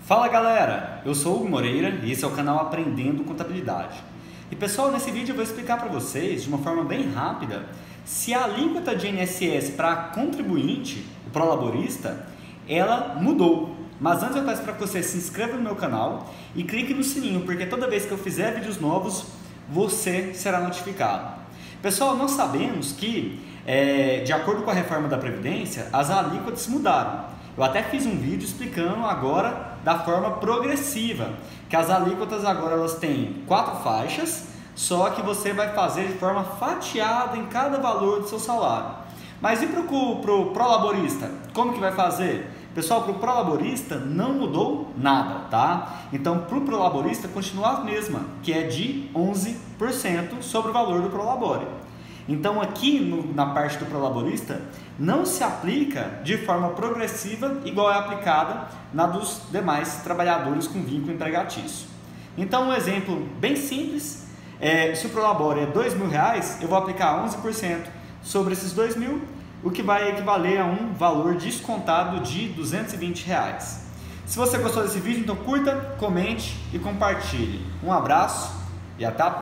Fala galera, eu sou o Hugo Moreira e esse é o canal Aprendendo Contabilidade. E pessoal, nesse vídeo eu vou explicar para vocês de uma forma bem rápida se a alíquota de INSS para contribuinte, o prolaborista, ela mudou. Mas antes eu peço para que você se inscreva no meu canal e clique no sininho, porque toda vez que eu fizer vídeos novos, você será notificado. Pessoal, nós sabemos que, de acordo com a reforma da Previdência, as alíquotas mudaram. Eu até fiz um vídeo explicando agora da forma progressiva, que as alíquotas agora elas têm 4 faixas, só que você vai fazer de forma fatiada em cada valor do seu salário. Mas e para o prolaborista? Como que vai fazer? Pessoal, para o prolaborista não mudou nada, tá? Então, para o prolaborista continua a mesma, que é de 11% sobre o valor do prolabore. Então, aqui na parte do prolaborista, não se aplica de forma progressiva igual é aplicada na dos demais trabalhadores com vínculo empregatício. Então, um exemplo bem simples, se o prolabore é R$2.000, eu vou aplicar 11% sobre esses R$2.000, o que vai equivaler a um valor descontado de R$220. Se você gostou desse vídeo, então curta, comente e compartilhe. Um abraço e até a próxima.